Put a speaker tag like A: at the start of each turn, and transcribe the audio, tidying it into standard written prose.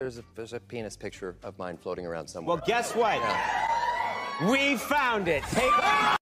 A: There's a penis picture of mine floating around somewhere.
B: Well, guess what?
A: Yeah.
B: We found it. Take